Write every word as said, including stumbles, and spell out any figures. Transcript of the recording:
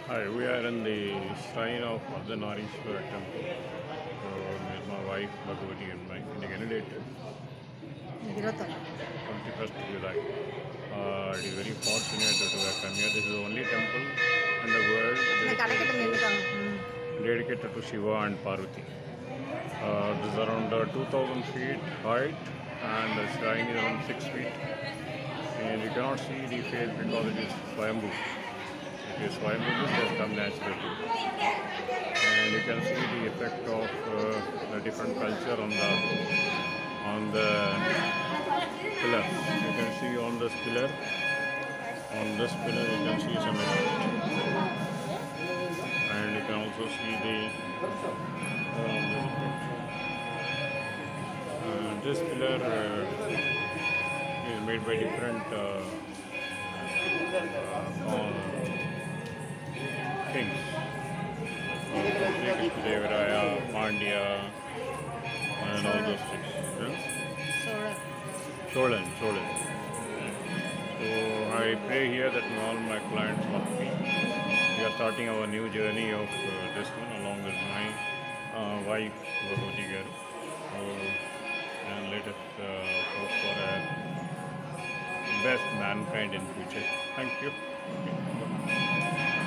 Hi, we are in the shrine of the Nadeswar temple. So, with my wife, Bhagavati, and my the candidate, ഇരുപത്തൊന്ന് twenty-first July. Uh, it is very fortunate that we have come here. This is the only temple in the world இந்த dedicated கடைக்கிட்ட to, நின்றுக்கோ ம் dedicated to Shiva and Parvati. Uh, this is around uh, two thousand feet height, and the shrine is around six feet. And you cannot see the face because it is Swayambhu. It is Swayambhu, it has come naturally. And you can see the effect of uh, the different culture on the on the pillar. You can see on this pillar, on this pillar you can see some effect, and you can also see the uh, on this effect. Uh, this pillar uh, is made by different uh, uh, kings. Uh, Devaraya, Pandya, and all Cholar those things. Yeah? Cholar Cholan, Cholan. So I pray here that all my clients love me. We are starting our new journey of uh, this one along with my uh, wife, Bhagavati Garu. So, and let us uh, hope for a best mankind in future. Thank you. Okay.